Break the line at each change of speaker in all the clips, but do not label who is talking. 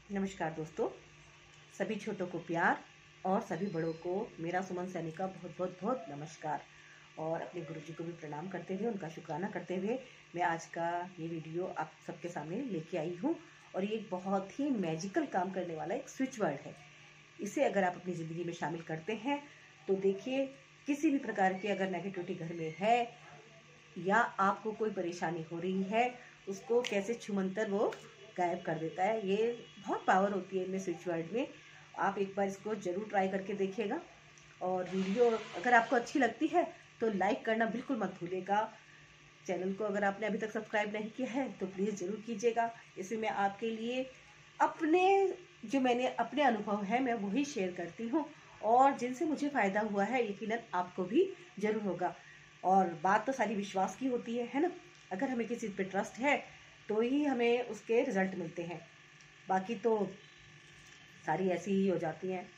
नमस्कार दोस्तों, सभी छोटों को प्यार और सभी बड़ों को मेरा सुमन सैनी का बहुत बहुत बहुत नमस्कार। और अपने गुरुजी को भी प्रणाम करते हुए, उनका शुक्राना करते हुए मैं आज का ये वीडियो आप सबके सामने लेके आई हूँ। और ये एक बहुत ही मैजिकल काम करने वाला एक स्विच वर्ड है। इसे अगर आप अपनी ज़िंदगी में शामिल करते हैं तो देखिए, किसी भी प्रकार की अगर नेगेटिविटी घर में है या आपको कोई परेशानी हो रही है, उसको कैसे छूमंतर वो गायब कर देता है। ये बहुत पावर होती है इनमें, स्विच वर्ड में। आप एक बार इसको ज़रूर ट्राई करके देखिएगा। और वीडियो अगर आपको अच्छी लगती है तो लाइक करना बिल्कुल मत भूलिएगा। चैनल को अगर आपने अभी तक सब्सक्राइब नहीं किया है तो प्लीज़ ज़रूर कीजिएगा। इसे मैं आपके लिए अपने मैंने अपने अनुभव है मैं वही शेयर करती हूँ, और जिनसे मुझे फ़ायदा हुआ है यकीनन आपको भी ज़रूर होगा। और बात तो सारी विश्वास की होती है ना। अगर हमें किसी चीज़ पे ट्रस्ट है तो ही हमें उसके रिजल्ट मिलते हैं, बाकी तो सारी ऐसी ही हो जाती हैं।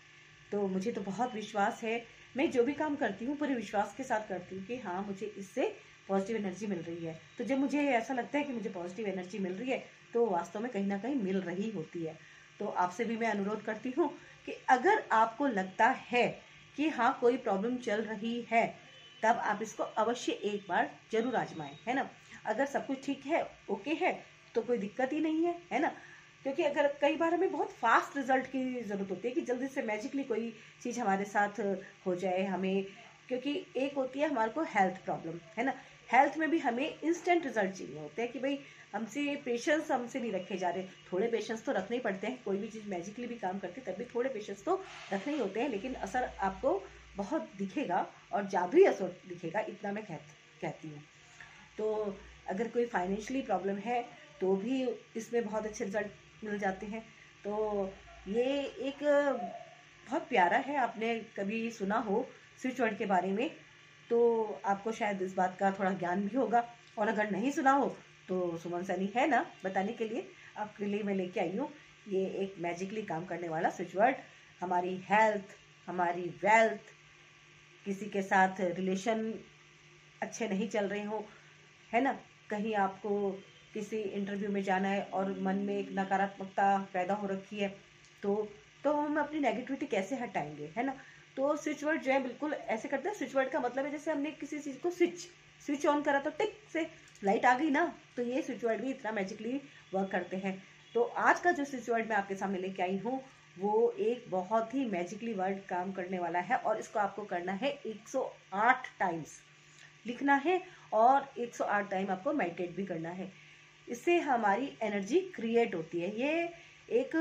तो मुझे तो बहुत विश्वास है, मैं जो भी काम करती हूँ पूरे विश्वास के साथ करती हूँ कि हाँ, मुझे इससे पॉजिटिव एनर्जी मिल रही है। तो जब मुझे ऐसा लगता है कि मुझे पॉजिटिव एनर्जी मिल रही है तो वास्तव में कहीं ना कहीं मिल रही होती है। तो आपसे भी मैं अनुरोध करती हूँ कि अगर आपको लगता है कि हाँ, कोई प्रॉब्लम चल रही है, तब आप इसको अवश्य एक बार जरूर आजमाएं, है ना। अगर सब कुछ ठीक है, ओके है, तो कोई दिक्कत ही नहीं है ना। क्योंकि अगर कई बार हमें बहुत फास्ट रिजल्ट की ज़रूरत होती है कि जल्दी से मैजिकली कोई चीज़ हमारे साथ हो जाए हमें। क्योंकि एक होती है हमारे को हेल्थ प्रॉब्लम, है ना। हेल्थ में भी हमें इंस्टेंट रिजल्ट चाहिए होते हैं कि भाई हमसे पेशेंस हमसे नहीं रखे जा रहे। थोड़े पेशेंस तो रखने ही पड़ते हैं, कोई भी चीज़ मैजिकली भी काम करती है तब भी थोड़े पेशेंस तो रखने ही होते हैं, लेकिन असर आपको बहुत दिखेगा और जादुई असर दिखेगा, इतना मैं कहती हूँ। तो अगर कोई फाइनेंशियली प्रॉब्लम है तो भी इसमें बहुत अच्छे रिजल्ट मिल जाते हैं। तो ये एक बहुत प्यारा है। आपने कभी सुना हो स्विच वर्ड के बारे में तो आपको शायद इस बात का थोड़ा ज्ञान भी होगा, और अगर नहीं सुना हो तो सुमन सैनी है ना बताने के लिए। आपके लिए मैं लेके आई हूँ ये एक मैजिकली काम करने वाला स्विच वर्ड। हमारी हेल्थ, हमारी वेल्थ, किसी के साथ रिलेशन अच्छे नहीं चल रहे हो, है ना, कहीं आपको किसी इंटरव्यू में जाना है और मन में एक नकारात्मकता पैदा हो रखी है, तो हम अपनी नेगेटिविटी कैसे हटाएंगे, है ना। तो स्विच वर्ड जो है बिल्कुल ऐसे करते हैं। स्विच वर्ड का मतलब है जैसे हमने किसी चीज़ को स्विच ऑन करा तो टिक से लाइट आ गई ना, तो ये स्विच वर्ड भी इतना मैजिकली वर्क करते हैं। तो आज का जो स्विच वर्ड मैं आपके सामने लेके आई हूँ वो एक बहुत ही मैजिकली वर्ड काम करने वाला है, और इसको आपको करना है 108 टाइम्स लिखना है, और 108 टाइम आपको मेडिटेट भी करना है। इससे हमारी एनर्जी क्रिएट होती है। ये एक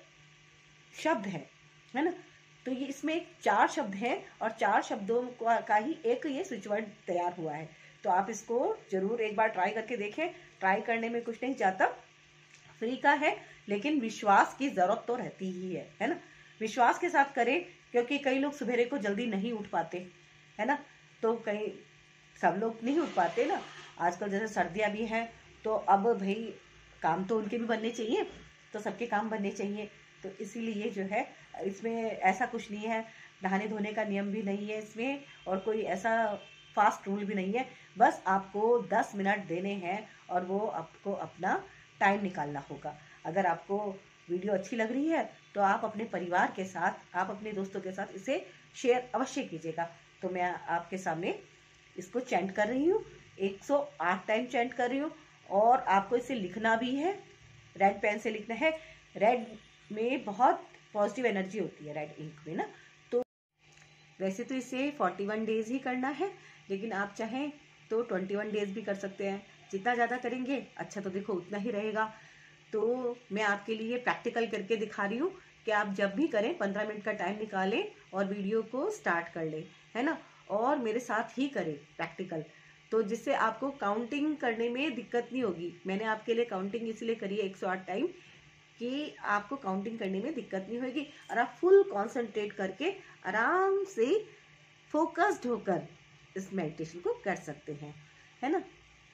शब्द है ना। तो ये इसमें 4 शब्द हैं और 4 शब्दों का ही एक ये स्विच वर्ड तैयार हुआ है। तो आप इसको जरूर एक बार ट्राई करके देखें। ट्राई करने में कुछ नहीं जाता, फ्री का है, लेकिन विश्वास की जरूरत तो रहती ही है ना। विश्वास के साथ करें, क्योंकि कई लोग सवेरे को जल्दी नहीं उठ पाते, है ना। तो कई सब लोग नहीं उठ पाते ना। आजकल जैसे सर्दियाँ भी हैं तो अब भाई काम तो उनके भी बनने चाहिए, तो सबके काम बनने चाहिए। तो इसीलिए जो है इसमें ऐसा कुछ नहीं है, नहाने धोने का नियम भी नहीं है इसमें, और कोई ऐसा फास्ट रूल भी नहीं है। बस आपको 10 मिनट देने हैं और वो आपको अपना टाइम निकालना होगा। अगर आपको वीडियो अच्छी लग रही है तो आप अपने परिवार के साथ, आप अपने दोस्तों के साथ इसे शेयर अवश्य कीजिएगा। तो मैं आपके सामने इसको चैंट कर रही हूँ, 108 टाइम चैंट कर रही हूँ। और आपको इसे लिखना भी है, रेड पेन से लिखना है। रेड में बहुत पॉजिटिव एनर्जी होती है, रेड इंक में ना। तो वैसे तो इसे 41 डेज ही करना है, लेकिन आप चाहें तो 21 डेज भी कर सकते हैं। जितना ज़्यादा करेंगे अच्छा तो देखो उतना ही रहेगा। तो मैं आपके लिए प्रैक्टिकल करके दिखा रही हूँ कि आप जब भी करें 15 मिनट का टाइम निकालें और वीडियो को स्टार्ट कर लें, है ना। और मेरे साथ ही करें प्रैक्टिकल, तो जिससे आपको काउंटिंग करने में दिक्कत नहीं होगी। मैंने आपके लिए काउंटिंग इसलिए करी है 108 टाइम कि आपको काउंटिंग करने में दिक्कत नहीं होगी, और आप फुल कॉन्सेंट्रेट करके आराम से फोकस्ड होकर इस मेडिटेशन को कर सकते हैं, है ना।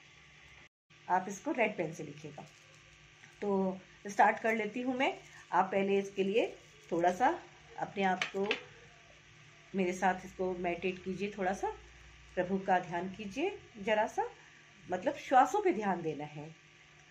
आप इसको रेड पेन से लिखिएगा। तो स्टार्ट कर लेती हूँ मैं। आप पहले इसके लिए थोड़ा सा अपने आप को मेरे साथ इसको मेडिटेट कीजिए, थोड़ा सा प्रभु का ध्यान कीजिए, जरा सा मतलब श्वासों पे ध्यान देना है।